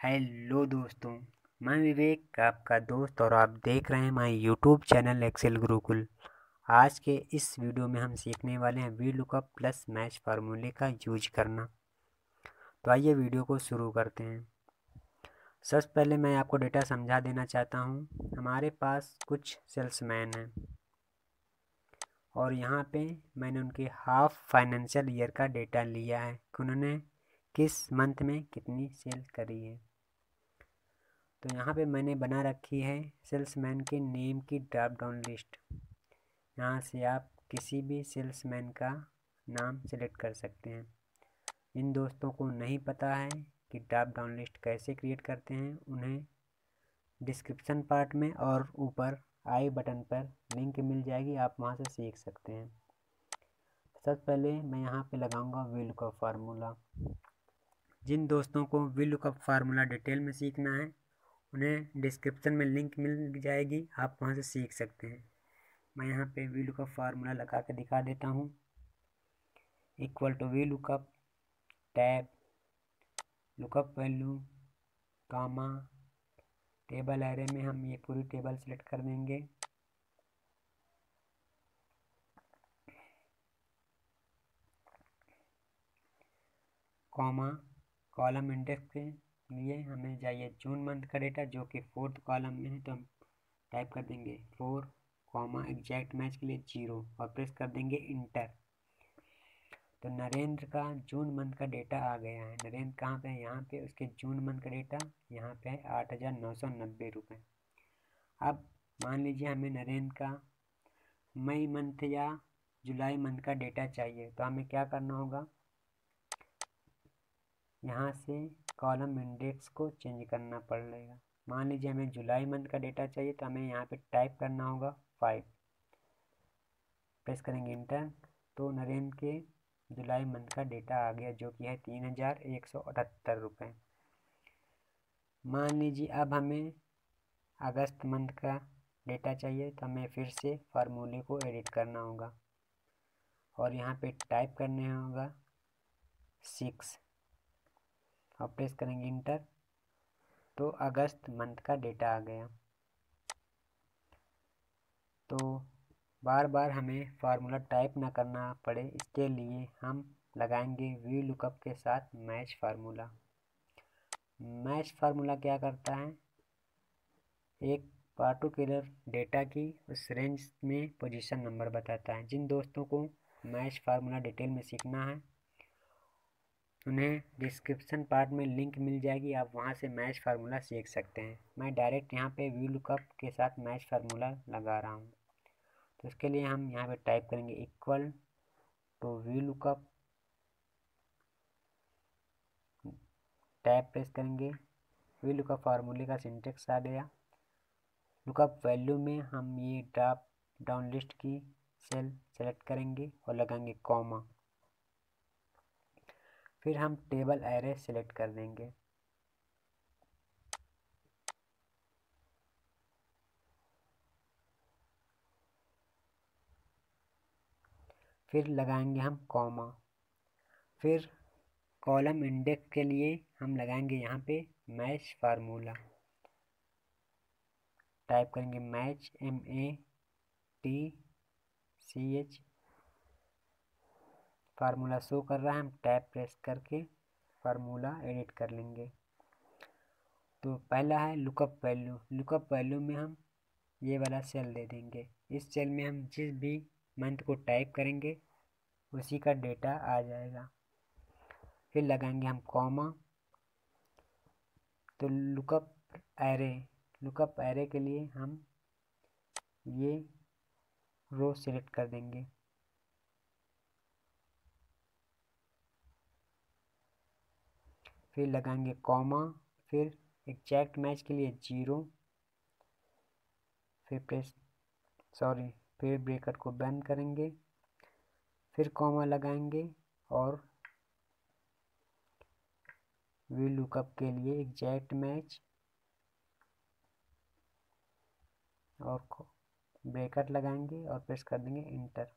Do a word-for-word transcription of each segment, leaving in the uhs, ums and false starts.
Hello दोस्तों, मैं विवेक आपका दोस्त और आप देख रहे हैं my YouTube channel Excel Gurukul. आज के इस वीडियो में हम सीखने वाले हैं वी लुकअप प्लस मैच फार्मूले का यूज करना। तो आइए वीडियो को शुरू करते हैं। सबसे पहले मैं आपको डेटा समझा देना चाहता हूँ। हमारे पास कुछ सेल्समैन हैं और यहाँ पे मैंने उनके हाफ फाइनेंशियल ईयर का डेटा लिया है कि उन्होंने किस मंथ में कितनी सेल करी है। तो यहाँ पे मैंने बना रखी है सेल्समैन के नेम की ड्रॉप डाउन लिस्ट। यहाँ से आप किसी भी सेल्समैन का नाम सेलेक्ट कर सकते हैं। इन दोस्तों को नहीं पता है कि ड्रॉप डाउन लिस्ट कैसे क्रिएट करते हैं, उन्हें डिस्क्रिप्शन पार्ट में और ऊपर आई बटन पर लिंक मिल जाएगी, आप वहाँ से सीख सकते हैं। सबसे पहले मैं यहाँ पे लगाऊंगा वी लुकअप फार्मूला। जिन दोस्तों को वी लुकअप फार्मूला डिटेल में सीखना है उन्हें डिस्क्रिप्शन में लिंक मिल जाएगी, आप वहाँ से सीख सकते हैं। मैं यहाँ पे वी लुकअप फार्मूला लगा के दिखा देता हूँ। Equal to V lookup tab lookup value comma table array में हम ये पूरी टेबल सेलेक्ट कर देंगे। कॉमा कॉलम इंडेक्स के लिए हमें चाहिए जून मंथ का डेटा जो कि फोर्थ कॉलम में है, तो हम टाइप कर देंगे फोर कॉमा एग्जैक्ट मैच के लिए जीरो और प्रेस कर देंगे इंटर। तो नरेंद्र का जून मंथ का डेटा आ गया है। नरेंद्र कहाँ पे है? यहाँ पे उसके जून मंथ का डेटा यहाँ पे है आठ हज़ार नौ सौ नब्बे रुपये। अब मान लीजिए हमें नरेंद्र का मई मंथ या जुलाई मंथ का डेटा चाहिए, तो हमें क्या करना होगा, यहाँ से कॉलम इंडेक्स को चेंज करना पड़ेगा। मान लीजिए हमें जुलाई मंथ का डेटा चाहिए, तो हमें यहाँ पे टाइप करना होगा फाइव, प्रेस करेंगे इंटर। तो नरेंद्र के जुलाई मंथ का डेटा आ गया जो कि है तीन हज़ार एक सौ अठहत्तर रुपये। मान लीजिए अब हमें अगस्त मंथ का डेटा चाहिए, तो हमें फिर से फार्मूले को एडिट करना होगा और यहाँ पे टाइप करने होगा सिक्स और प्रेस करेंगे इंटर। तो अगस्त मंथ का डेटा आ गया। तो बार बार हमें फार्मूला टाइप ना करना पड़े, इसके लिए हम लगाएंगे वी लुकअप के साथ मैच फार्मूला। मैच फार्मूला क्या करता है, एक पार्टिकुलर डेटा की उस रेंज में पोजीशन नंबर बताता है। जिन दोस्तों को मैच फार्मूला डिटेल में सीखना है उन्हें डिस्क्रिप्शन पार्ट में लिंक मिल जाएगी, आप वहां से मैच फार्मूला सीख सकते हैं। मैं डायरेक्ट यहाँ पे वी लुकअप के साथ मैच फार्मूला लगा रहा हूँ। तो इसके लिए हम यहाँ पे टाइप करेंगे equal to V lookup, tab press करेंगे। वी लुकअप फार्मूले का सिंटेक्स आ गया। लुकअप वैल्यू में हम ये ड्रॉप डाउन लिस्ट की सेल सेलेक्ट करेंगे और लगाएंगे कॉमा, फिर हम टेबल एरे सेलेक्ट कर देंगे। फिर लगाएंगे हम कॉमा, फिर कॉलम इंडेक्स के लिए हम लगाएंगे यहाँ पे मैच फार्मूला, टाइप करेंगे match M A T C H. Formula show कर रहा है, हम टैब प्रेस करके फार्मूला एडिट कर लेंगे। तो पहला है लुकअप वैल्यू। लुकअप वैल्यू में हम ये वाला सेल दे देंगे। इस सेल में हम जिस भी मंथ को टाइप करेंगे उसी का डेटा आ जाएगा। फिर लगाएंगे हम कॉमा। तो लुकअप एरे, लुकअप एरे के लिए हम ये रो सिलेक्ट कर देंगे। फिर लगाएंगे कॉमा, फिर एग्जैक्ट मैच के लिए जीरो, फिर प्रेस सॉरी फिर ब्रैकेट को बंद करेंगे, फिर कॉमा लगाएंगे और वी लुकअप के लिए एग्जैक्ट मैच और ब्रैकेट लगाएंगे और प्रेस कर देंगे इंटर।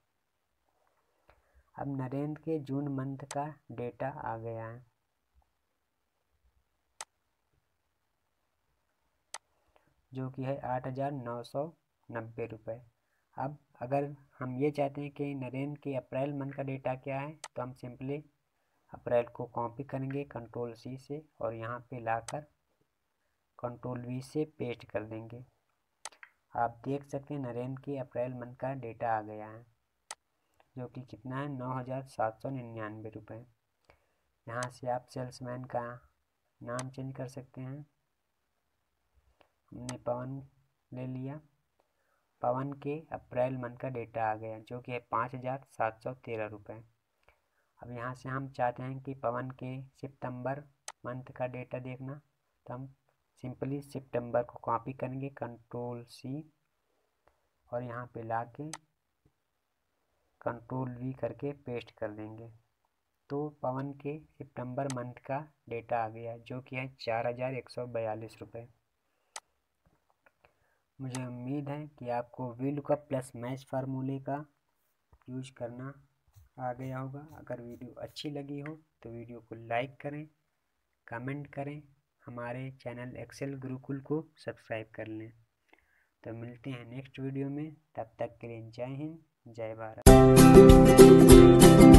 अब नरेंद्र के जून मंथ का डेटा आ गया है। जो कि है आठ हज़ार नौ सौ नब्बे रुपये। अब अगर हम ये चाहते हैं कि नरेंद्र के अप्रैल मंथ का डेटा क्या है, तो हम सिंपली अप्रैल को कॉपी करेंगे कंट्रोल सी से और यहाँ पे लाकर कंट्रोल वी से पेस्ट कर देंगे। आप देख सकते हैं नरेंद्र के अप्रैल मंथ का डेटा आ गया है, जो कि कितना है, नौ हज़ार सात सौ निन्यानवे रुपये। यहाँ से आप सेल्समैन का नाम चेंज कर सकते हैं। हमने पवन ले लिया। पवन के अप्रैल मंथ का डेटा आ गया, जो कि है पाँच हज़ार सात सौ तेरह रुपये। अब यहाँ से हम चाहते हैं कि पवन के सितंबर मंथ का डेटा देखना, तो हम सिंपली सितंबर को कॉपी करेंगे कंट्रोल सी और यहाँ पे ला के कंट्रोल वी करके पेस्ट कर देंगे। तो पवन के सितंबर मंथ का डेटा आ गया, जो कि है चार हज़ार एक सौ बयालीस रुपये। मुझे उम्मीद है कि आपको वी लुकअप प्लस मैच फार्मूले का यूज करना आ गया होगा। अगर वीडियो अच्छी लगी हो तो वीडियो को लाइक करें, कमेंट करें, हमारे चैनल एक्सेल गुरुकुल को सब्सक्राइब कर लें। तो मिलते हैं नेक्स्ट वीडियो में, तब तक के लिए जय हिंद, जय भारत।